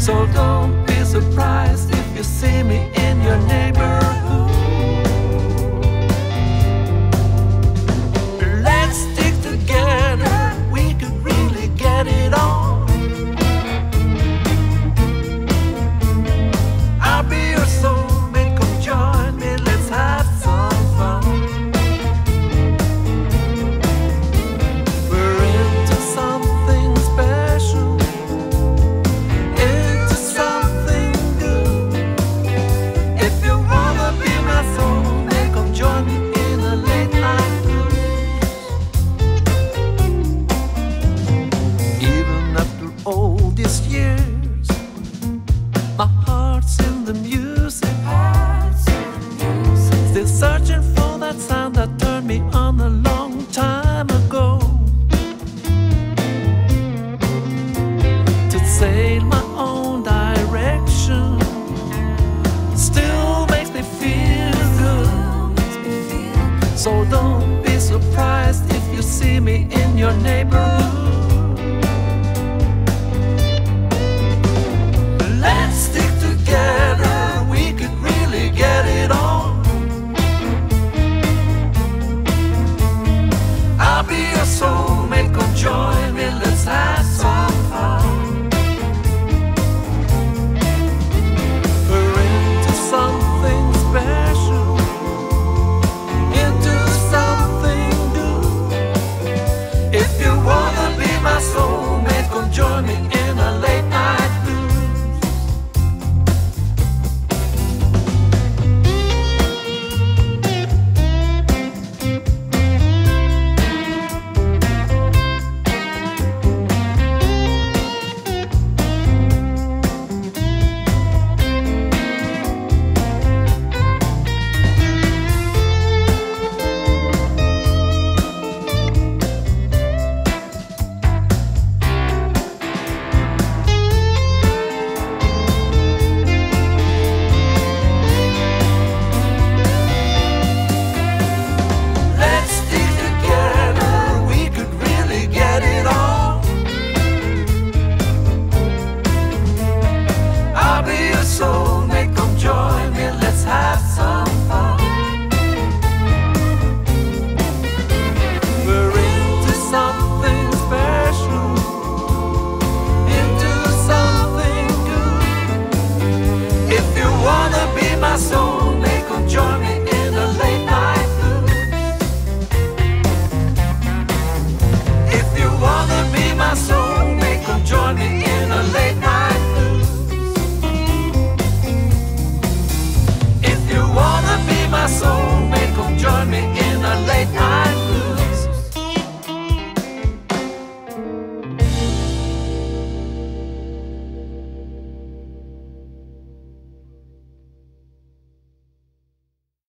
So don't be surprised if you see me in your neighborhood. Let's stick together, we could really get it on. I'll be your soulmate, come join me, let's have some fun. We're into something special, into something good. If you wanna be my soulmate, come join me in a late night blues. Even after all these years, my heart's in the music. Still searching for that sound that turned me on a long time ago. To sail my own direction still makes me feel good. So don't be surprised if you see me in your neighborhood.